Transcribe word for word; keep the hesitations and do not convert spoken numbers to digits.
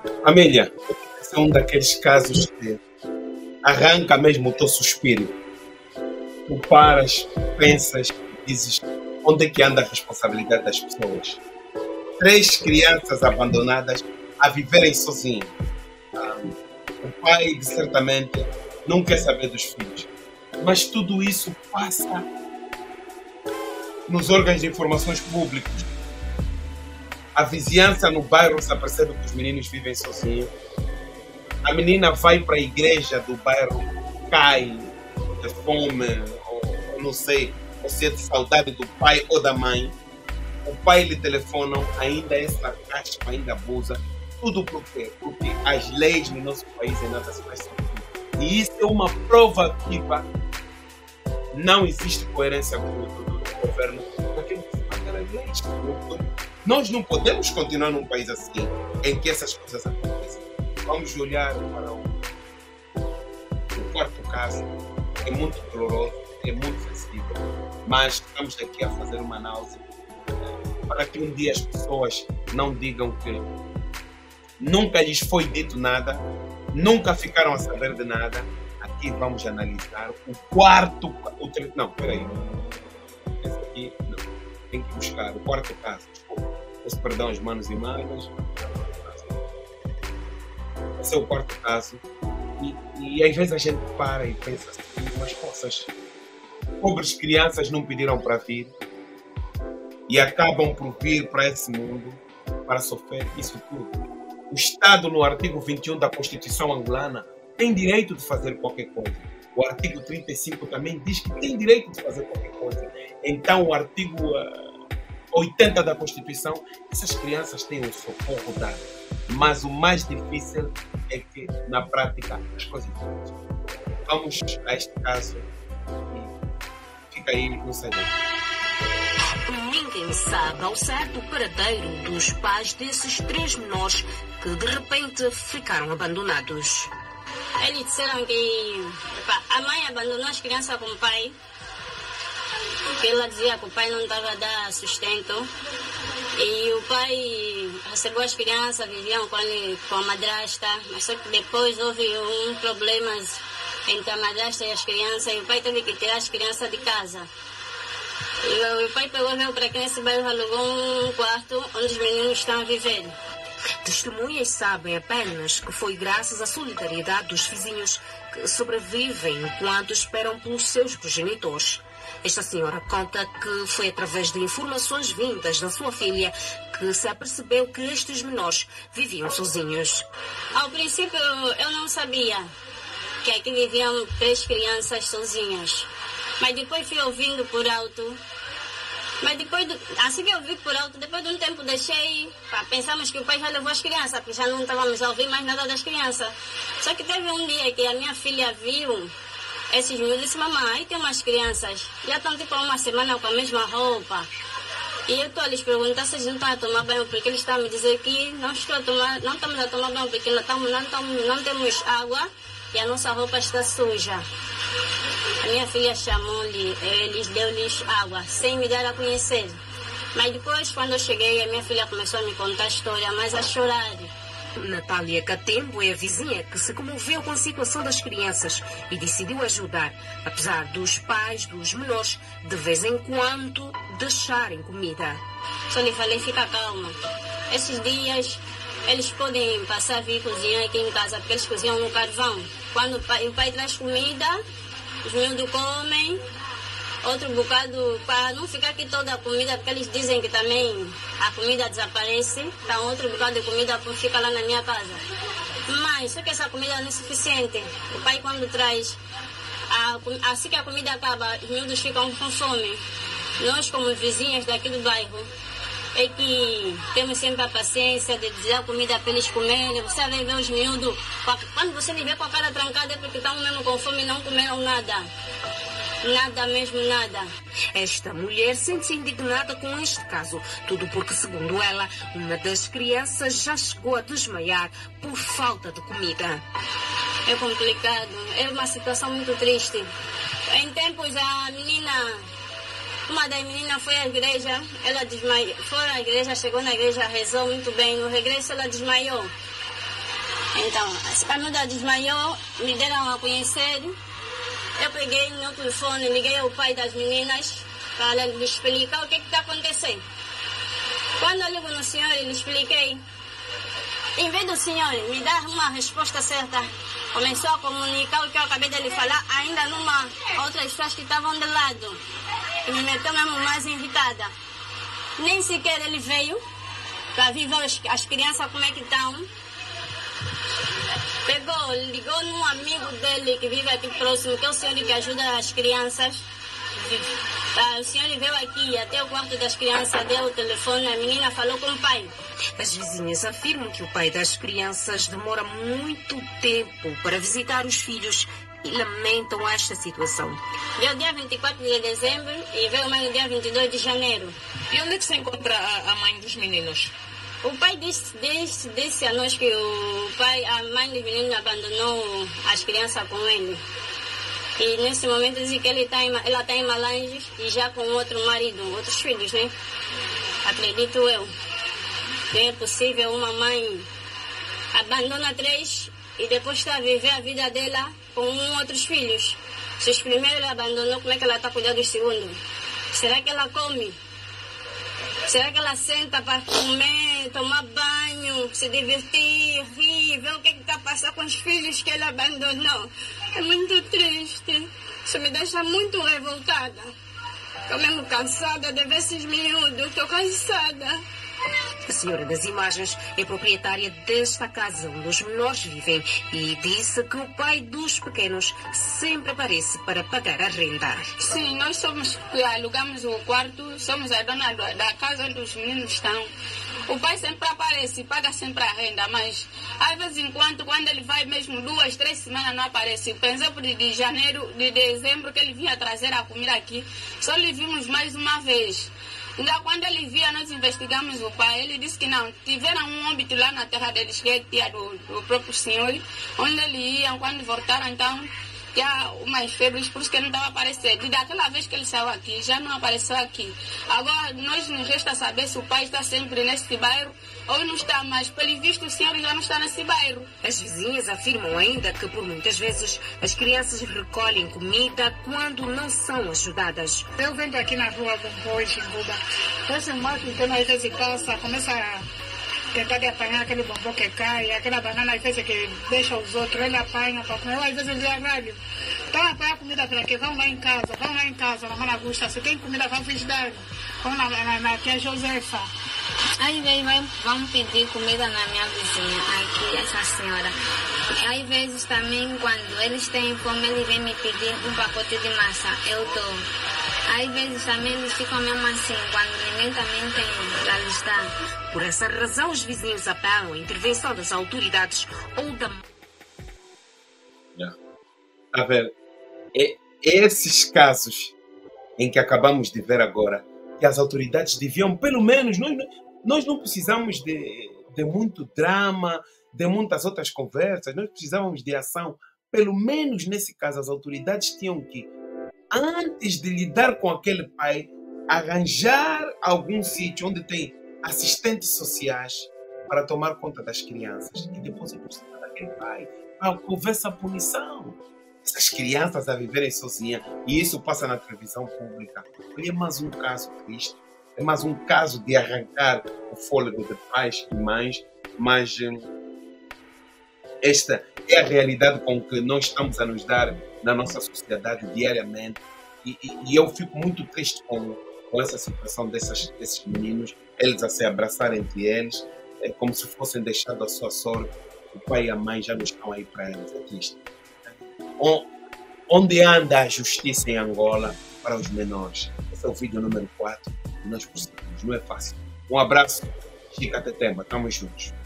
Família, esse é um daqueles casos que arranca mesmo o teu suspiro. Tu paras, pensas e dizes onde é que anda a responsabilidade das pessoas. Três crianças abandonadas a viverem sozinhas. Ah, o pai, certamente, não quer saber dos filhos. Mas tudo isso passa nos órgãos de informações públicos. A vizinhança no bairro se apercebe que os meninos vivem sozinhos. A menina vai para a igreja do bairro, cai de fome, ou, ou não sei, ou se é de saudade do pai ou da mãe. O pai lhe telefonam, ainda é sarcástico, ainda abusa. Tudo por quê? Porque as leis no nosso país em nada se faz sentido. E isso é uma prova viva. Não existe coerência com o do, do governo naquilo que se faz nas leis. Nós não podemos continuar num país assim, em que essas coisas acontecem. Vamos olhar para o, o quarto caso. É muito doloroso, é muito sensível, mas estamos aqui a fazer uma análise para que um dia as pessoas não digam que nunca lhes foi dito nada, nunca ficaram a saber de nada. Aqui vamos analisar o quarto... O, não, peraí. Esse aqui, não. Tem que buscar o quarto caso. Desculpa. Peço perdão aos manos e manas. Esse é o quarto caso. E, e às vezes a gente para e pensa assim, mas poças, pobres crianças não pediram para vir e acabam por vir para esse mundo para sofrer isso tudo. O Estado, no artigo vinte e um da Constituição angolana, tem direito de fazer qualquer coisa. O artigo trinta e cinco também diz que tem direito de fazer qualquer coisa. Então, o artigo uh, oitenta da Constituição, essas crianças têm um socorro dado. Mas o mais difícil é que, na prática, as coisas não. Vamos a este caso e fica aí, não sei bem. Ninguém sabe ao certo o paradeiro dos pais desses três menores que de repente ficaram abandonados. Eles disseram que epa, a mãe abandonou as crianças com o pai, porque ela dizia que o pai não estava a dar sustento. E o pai recebeu as crianças, viviam com, ele, com a madrasta, mas só que depois houve um problema entre a madrasta e as crianças, e o pai teve que tirar as crianças de casa. E o pai pegou e veio para aqui nesse bairro, alugou um quarto onde os meninos estão a viver. Testemunhas sabem apenas que foi graças à solidariedade dos vizinhos que sobrevivem enquanto esperam pelos seus progenitores. Esta senhora conta que foi através de informações vindas da sua filha que se apercebeu que estes menores viviam sozinhos. Ao princípio eu não sabia que aqui viviam três crianças sozinhas, mas depois fui ouvindo por alto. Mas depois, assim que eu vi por alto, depois de um tempo deixei, pá, pensamos que o pai já levou as crianças, porque já não estávamos a ouvir mais nada das crianças. Só que teve um dia que a minha filha viu esses meninos e disse, mamãe, aí tem umas crianças, já estão tipo há uma semana com a mesma roupa. E eu estou a lhes perguntar se eles não estão a tomar banho, porque eles estão a me dizer que não, estou a tomar, não estamos a tomar banho, porque não, estamos, não, estamos, não temos água e a nossa roupa está suja. A minha filha chamou-lhe, eles deu-lhes água, sem me dar a conhecer. Mas depois, quando eu cheguei, a minha filha começou a me contar a história, mas a chorar. Natália Catembo é a vizinha que se comoveu com a situação das crianças e decidiu ajudar, apesar dos pais dos menores de vez em quando deixarem comida. Só lhe falei, fica calma. Esses dias eles podem passar a vir cozinhar aqui em casa, porque eles cozinham no carvão. Quando o pai, o pai traz comida, os miúdos comem, outro bocado, para não ficar aqui toda a comida, porque eles dizem que também a comida desaparece, então outro bocado de comida fica lá na minha casa. Mas só que essa comida não é suficiente. O pai quando traz, a, assim que a comida acaba, os miúdos ficam com fome. Nós como vizinhas daqui do bairro, é que temos sempre a paciência de dizer a comida para eles comerem. Você vai ver os miúdos, quando você lhe vê com a cara trancada é porque estão mesmo com fome e não comeram nada. Nada mesmo, nada. Esta mulher sente-se indignada com este caso. Tudo porque, segundo ela, uma das crianças já chegou a desmaiar por falta de comida. É complicado. É uma situação muito triste. Em tempos, a menina... Uma das meninas foi à igreja, ela desmaiou. Foi à igreja, chegou na igreja, rezou muito bem. No regresso, ela desmaiou. Então, a miúda desmaiou, me deram a conhecer. Eu peguei no telefone, liguei ao pai das meninas para lhe explicar o que está acontecendo. Quando eu ligo no senhor e lhe expliquei, em vez do senhor me dar uma resposta certa, começou a comunicar o que eu acabei de lhe falar, ainda numa outras pessoas que estavam de lado. E me meteu mesmo mais irritada. Nem sequer ele veio para vir ver as, as crianças como é que estão. Pegou, ligou num amigo dele que vive aqui próximo, que é o senhor que ajuda as crianças. Tá, o senhor veio aqui até o quarto das crianças, deu o telefone, a menina falou com o pai. As vizinhas afirmam que o pai das crianças demora muito tempo para visitar os filhos e lamentam esta situação. Veio dia vinte e quatro de dezembro e veio mais no dia vinte e dois de janeiro. E onde é que se encontra a, a mãe dos meninos? O pai disse, disse, disse a nós que o pai, a mãe dos meninos abandonou as crianças com ele. E nesse momento diz que ele tá em, ela está em Malanges e já com outro marido, outros filhos, né? Acredito eu. Não é possível uma mãe abandona três e depois está a viver a vida dela com um outros filhos. Se os primeiros ela abandonou, como é que ela está cuidando dos segundos? Será que ela come? Será que ela senta para comer, tomar banho, se divertir, rir, ver o que está passando com os filhos que ela abandonou? É muito triste. Isso me deixa muito revoltada. Estou mesmo cansada de ver esses miúdos. Estou cansada. A senhora das imagens é proprietária desta casa onde os menores vivem e disse que o pai dos pequenos sempre aparece para pagar a renda. Sim, nós somos, alugamos o quarto, somos a dona da casa onde os meninos estão. O pai sempre aparece, paga sempre a renda, mas às vezes em quando, quando ele vai mesmo duas, três semanas não aparece. Por exemplo, de janeiro, de dezembro que ele vinha trazer a comida aqui, só lhe vimos mais uma vez. Então, quando ele via, nós investigamos o pai. Ele disse que não, tiveram um óbito lá na terra deles, que é tia do, do próprio senhor, onde eles iam, quando voltaram, então, tinha umas febres, por isso que ele não estava aparecendo. E daquela vez que ele saiu aqui, já não apareceu aqui. Agora, nós nos resta saber se o pai está sempre nesse bairro ou não está, mas pelo visto o senhor já não está nesse bairro. As vizinhas afirmam ainda que por muitas vezes as crianças recolhem comida quando não são ajudadas. Eu vendo aqui na rua hoje, em Buba, esse moço que às vezes passa, começa a tentar de apanhar aquele bombom que cai, aquela banana às vezes que deixa os outros, ele apanha para comer, às vezes ele diz, velho, então apanhar comida para quê? Vão lá em casa, vão lá em casa, na Maragusta, se tem comida, vão vir dar, vão na, na, na tia Josefa. Às vezes vai, vão pedir comida na minha vizinha, aqui, essa senhora. Às vezes também, quando eles têm fome, eles vêm me pedir um pacote de massa, eu dou. Às vezes também eles ficam mesmo assim, quando ninguém também tem para lhes dar. Por essa razão, os vizinhos apelam à intervenção das autoridades ou da... Yeah. A ver, é esses casos em que acabamos de ver agora, que as autoridades deviam, pelo menos, nós, nós não precisamos de, de muito drama, de muitas outras conversas, nós precisávamos de ação. Pelo menos nesse caso, as autoridades tinham que, antes de lidar com aquele pai, arranjar algum sítio onde tem assistentes sociais para tomar conta das crianças e depois aproximar daquele pai para houver essa punição. Essas crianças a viverem sozinhas, e isso passa na televisão pública. É mais um caso triste, é mais um caso de arrancar o fôlego de pais e mães, mas hum, esta é a realidade com que nós estamos a nos dar na nossa sociedade diariamente, e, e, e eu fico muito triste com, com essa situação dessas, desses meninos, eles a se abraçarem entre eles, é como se fossem deixando a sua sorte, o pai e a mãe já não estão aí para eles, é triste. Onde anda a justiça em Angola para os menores? Esse é o vídeo número quatro e nós prosseguimos, não é fácil. Um abraço, Chica Tetemba, estamos juntos.